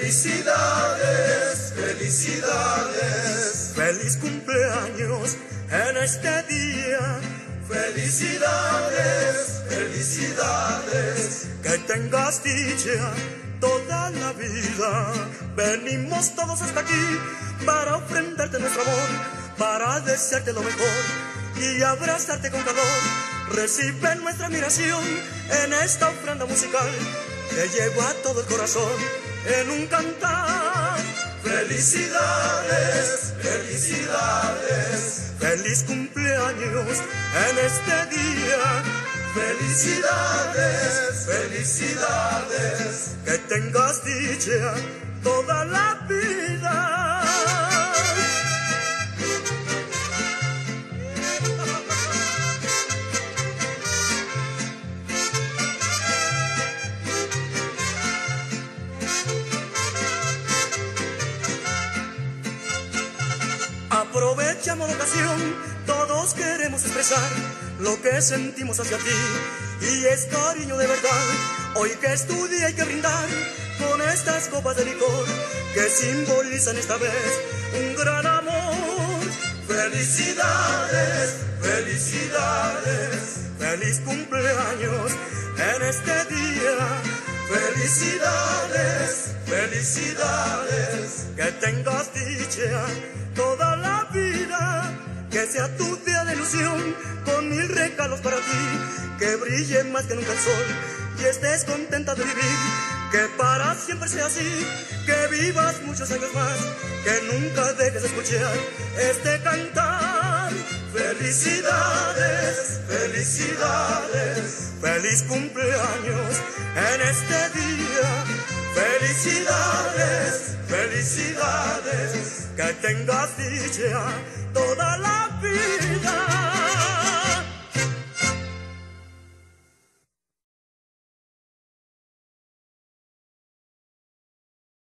Felicidades, felicidades, feliz cumpleaños en este día. Felicidades, felicidades, que tengas dicha toda la vida. Venimos todos hasta aquí para ofrendarte nuestro amor, para desearte lo mejor y abrazarte con calor. Recibe nuestra admiración en esta ofrenda musical que lleva todo el corazón en un cantar. Felicidades, felicidades, feliz cumpleaños en este día. Felicidades, felicidades, que tengas dicha toda la vida. Aprovechamos la ocasión, todos queremos expresar lo que sentimos hacia ti, y es cariño de verdad. Hoy que es tu día hay que brindar con estas copas de licor que simbolizan esta vez un gran amor. Felicidades, felicidades, feliz cumpleaños en este día. Felicidades, felicidades, que tengas dicha toda la vida, que sea tu día de ilusión con 1000 regalos para ti, que brille más que nunca el sol y estés contenta de vivir, que para siempre sea así, que vivas muchos años más, que nunca dejes de escuchar este cantar. Felicidades, felicidades, feliz cumpleaños en este día. Felicidades, felicidades, que tengas dicha toda la